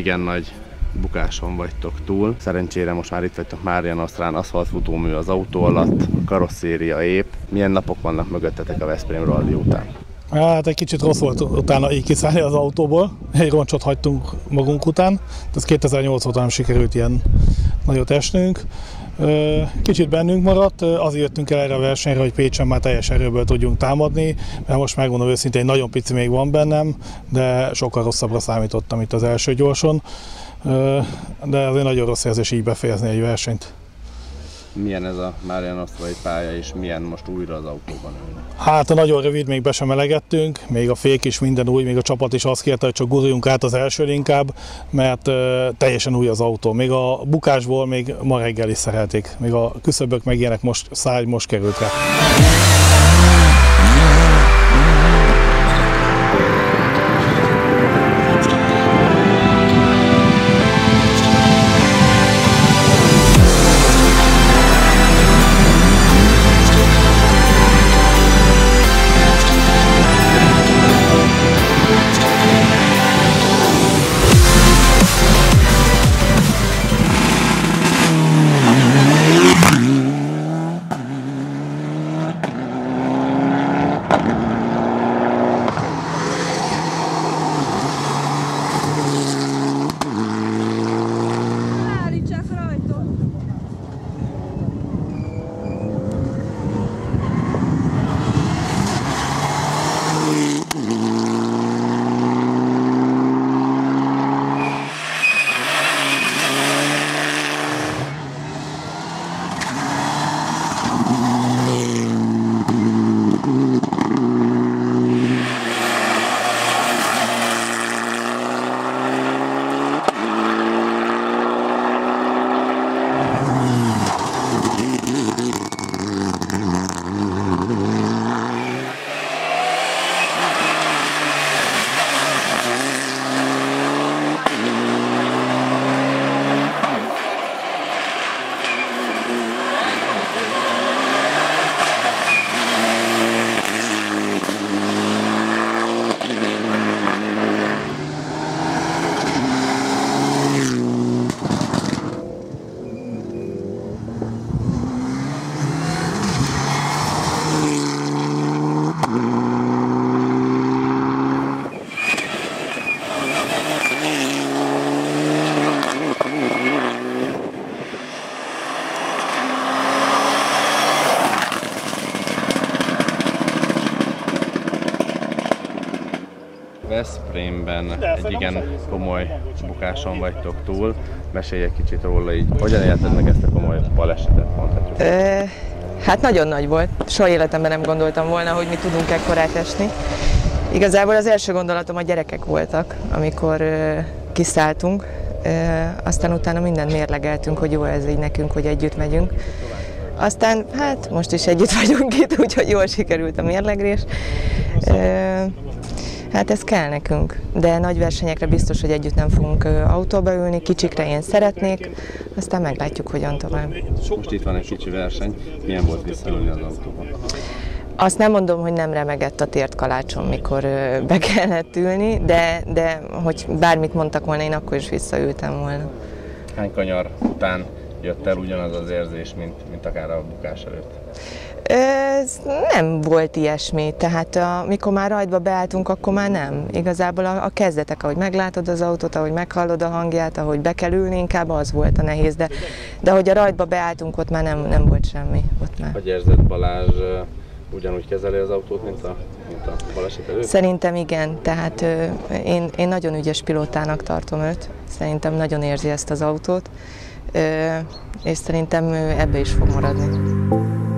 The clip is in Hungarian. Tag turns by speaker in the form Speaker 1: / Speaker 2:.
Speaker 1: igen nagy bukáson vagytok túl. Szerencsére most már itt vagytok Mária Nosztrán, aszfaltfutómű az autó alatt, a karosszéria ép. Milyen napok vannak mögöttetek a Veszprém Rally után?
Speaker 2: Hát egy kicsit rossz volt utána így kiszállni az autóból, egy roncsot hagytunk magunk után, ez 2008 óta nem sikerült ilyen nagyot esnünk. Kicsit bennünk maradt, azért jöttünk el erre a versenyre, hogy Pécsen már teljes erőből tudjunk támadni, mert most megmondom őszintén, nagyon pici még van bennem, de sokkal rosszabbra számítottam itt az első gyorson, de azért nagyon rossz érzés így befejezni egy versenyt.
Speaker 1: Milyen ez a Mária Nosztrai pálya, és milyen most újra az autóban ülni?
Speaker 2: Hát nagyon rövid, még be sem melegettünk, még a fék is minden új, még a csapat is azt kérte, hogy csak guruljunk át az elsőn inkább, mert teljesen új az autó. Még a bukásból még ma reggel is szerelték, még a küszöbök meg ilyenek most került rá.
Speaker 1: Veszprémben egy igen komoly bukáson vagytok túl. Mesélj egy kicsit róla, így hogyan élted meg ezt a komoly balesetet, mondhatjuk?
Speaker 3: Hát nagyon nagy volt. Soha életemben nem gondoltam volna, hogy mi tudunk ekkorát esni. Igazából az első gondolatom a gyerekek voltak, amikor kiszálltunk. Aztán utána mindent mérlegeltünk, hogy jó ez így nekünk, hogy együtt megyünk. Aztán hát most is együtt vagyunk itt, úgyhogy jól sikerült a mérlegrés. Hát ez kell nekünk, de nagy versenyekre biztos, hogy együtt nem fogunk autóba ülni, kicsikre én szeretnék, aztán meglátjuk, hogyan tovább.
Speaker 1: Most itt van egy kicsi verseny, milyen volt visszaülni az autóba?
Speaker 3: Azt nem mondom, hogy nem remegett a tért kalácsom, mikor be kellett ülni, de hogy bármit mondtak volna, én akkor is visszaültem volna.
Speaker 1: Hány kanyar után jött el ugyanaz az érzés, mint akár a bukás előtt?
Speaker 3: Ez nem volt ilyesmi, tehát mikor már rajtba beálltunk, akkor már nem. Igazából a kezdetek, ahogy meglátod az autót, ahogy meghallod a hangját, ahogy be kell ülni, inkább az volt a nehéz, de hogy a rajtba beálltunk, ott már nem volt semmi. Ott már.
Speaker 1: Hogy érzed, Balázs ugyanúgy kezeli az autót, mint a baleset előtt?
Speaker 3: Szerintem igen, tehát én nagyon ügyes pilótának tartom őt, szerintem nagyon érzi ezt az autót, és szerintem ő ebbe is fog maradni.